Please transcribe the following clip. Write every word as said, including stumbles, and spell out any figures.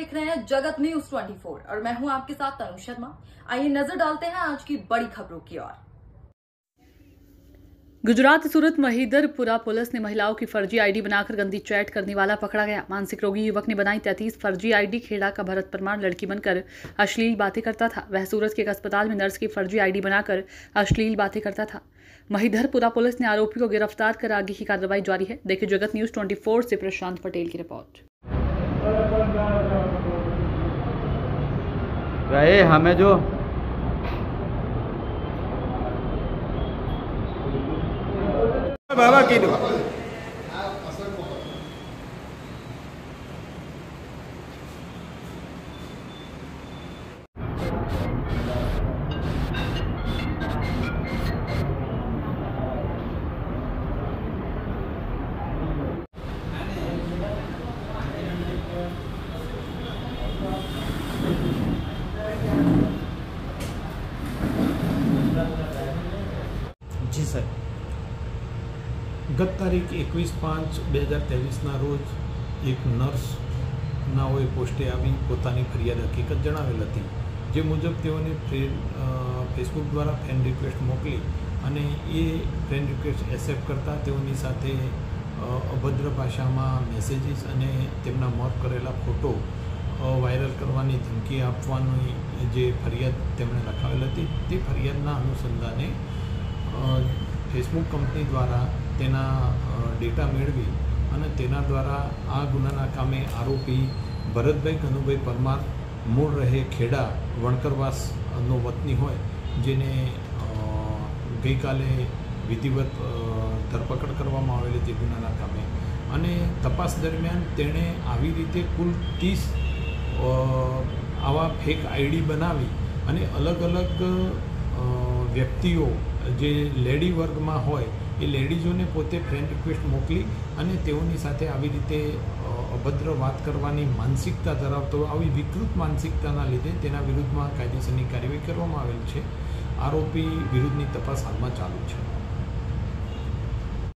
देख रहे हैं जगत न्यूज चौबीस और मैं हूं आपके साथ तनु शर्मा। आइए नजर डालते हैं आज की बड़ी खबरों की ओर। गुजरात सूरत महिदरपुरा पुलिस ने महिलाओं की फर्जी आईडी बनाकर गंदी चैट करने वाला पकड़ा गया। मानसिक रोगी युवक ने बनाई तैंतीस फर्जी आईडी। खेड़ा का भरत परमार लड़की बनकर अश्लील बातें करता था। वह सूरत के एक अस्पताल में नर्स की फर्जी आईडी बनाकर अश्लील बातें करता था। महिदरपुरा पुलिस ने आरोपी को गिरफ्तार कर आगे की कार्रवाई जारी है। देखिए जगत न्यूज चौबीस से प्रशांत पटेल की रिपोर्ट। गए हमें जो बाबा की जी सर, गत तारीख एकवीस पांच બે હજાર ત્રેવીસના રોજ એક નર્સના હોય પોસ્ટે આવી પોતાની ફરિયાદ હકીકત જણાવેલ હતી, જે મુજબ તેઓને ફેસબુક દ્વારા ફ્રેન્ડ રિક્વેસ્ટ મોકલી અને એ ફ્રેન્ડ રિક્વેસ્ટ એક્સેપ્ટ કરતાં તેઓની સાથે અભદ્ર ભાષામાં મેસેજીસ અને તેમના મોર્ફ કરેલા ફોટો વાયરલ કરવાની ધમકી આપવાની જે ફરિયાદ તેમણે લખાવેલ હતી, તે ફરિયાદના અનુસંધાને ફેસબુક કંપની દ્વારા તેના ડેટા મેળવી અને તેના દ્વારા આ ગુનાના કામે આરોપી ભરતભાઈ કનુભાઈ પરમાર મૂળ રહે ખેડા વણકરવાસનો વતની હોય, જેને ગઈકાલે વિધિવત ધરપકડ કરવામાં આવેલી તે ગુનાના કામે, અને તપાસ દરમિયાન તેણે આવી રીતે કુલ ત્રીસ આવા ફેક આઈડી બનાવી અને અલગ અલગ વ્યક્તિઓ જે લેડી વર્ગમાં હોય એ લેડીઝોને પોતે ફ્રેન્ડ રિક્વેસ્ટ મોકલી અને તેઓની સાથે આવી રીતે અભદ્ર વાત કરવાની માનસિકતા ધરાવતો, આવી વિકૃત માનસિકતાના લીધે તેના વિરુદ્ધમાં કાયદેસરની કાર્યવાહી કરવામાં આવેલ છે। આરોપી વિરુદ્ધની તપાસ હાલમાં ચાલુ છે।